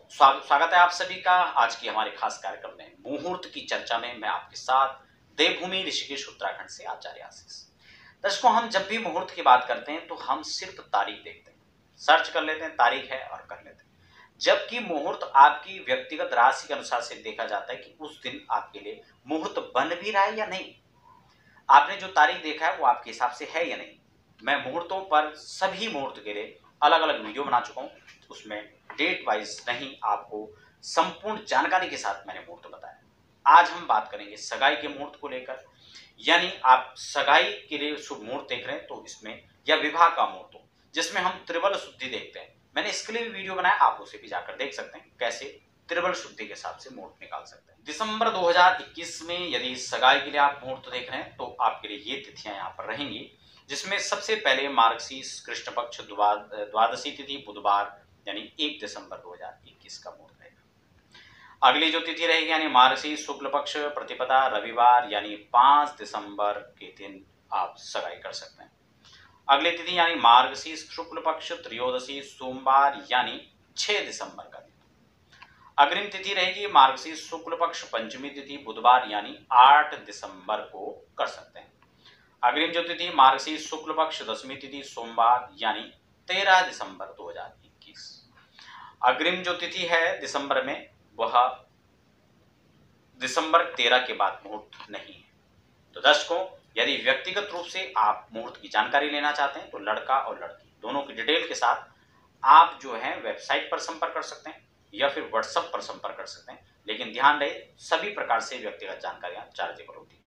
स्वागत है आप सभी का आज की हमारे खास कार्यक्रम में मुहूर्त की चर्चा में। मैं आपके साथ देवभूमि ऋषिकेश उत्तराखंड से आचार्य आशीष। दर्शकों, हम जब भी मुहूर्त की बात करते हैं तो हम सिर्फ तारीख देखते हैं, सर्च कर लेते हैं, तारीख है और कर लेते हैं। जबकि मुहूर्त आपकी व्यक्तिगत राशि के अनुसार से देखा जाता है कि उस दिन आपके लिए मुहूर्त बन भी रहा है या नहीं। आपने जो तारीख देखा है वो आपके हिसाब से है या नहीं। मैं मुहूर्तों पर सभी मुहूर्त के लिए अलग अलग वीडियो बना चुका हूं, उसमें डेट वाइज नहीं, आपको संपूर्ण जानकारी के साथ मैंने मुहूर्त बताया। आज हम बात करेंगे सगाई के मुहूर्त को लेकर, यानी आप सगाई के लिए शुभ मुहूर्त देख रहे हैं तो इसमें, या विवाह का मुहूर्त हो जिसमें हम त्रिबल शुद्धि देखते हैं। मैंने इसके लिए भी वीडियो बनाया, आप उसे भी जाकर देख सकते हैं कैसे त्रिबल शुद्धि के हिसाब से मुहूर्त निकाल सकते हैं। दिसंबर 2021 में यदि सगाई के लिए आप मुहूर्त देख रहे हैं तो आपके लिए ये तिथियां यहाँ पर रहेंगी, जिसमें सबसे पहले मार्गशीर्ष कृष्ण पक्ष द्वादशी तिथि बुधवार यानी 1 दिसंबर 2021 का मुहूर्त रहेगा। अगली जो तिथि रहेगी यानी मार्गशीर्ष शुक्ल पक्ष प्रतिपदा रविवार यानी 5 दिसंबर के दिन आप सगाई कर सकते हैं। अगली तिथि यानी मार्गशीर्ष शुक्ल पक्ष त्रयोदशी सोमवार यानी 6 दिसंबर का दिन। अग्रिम तिथि रहेगी मार्गशीर्ष शुक्ल पक्ष पंचमी तिथि बुधवार यानी 8 दिसंबर को कर सकते हैं। अग्रिम जो तिथि मार्गशीर्ष शुक्ल पक्ष दशमी तिथि सोमवार यानी 13 दिसंबर 2021। अग्रिम जो तिथि है दिसंबर में वह दिसंबर 13 के बाद मुहूर्त नहीं है। तो दर्शकों, यदि व्यक्तिगत रूप से आप मुहूर्त की जानकारी लेना चाहते हैं तो लड़का और लड़की दोनों की डिटेल के साथ आप जो है वेबसाइट पर संपर्क कर सकते हैं या फिर व्हाट्सएप पर संपर्क कर सकते हैं। लेकिन ध्यान रहे, सभी प्रकार से व्यक्तिगत जानकारियां चार्जेबल होती हैं।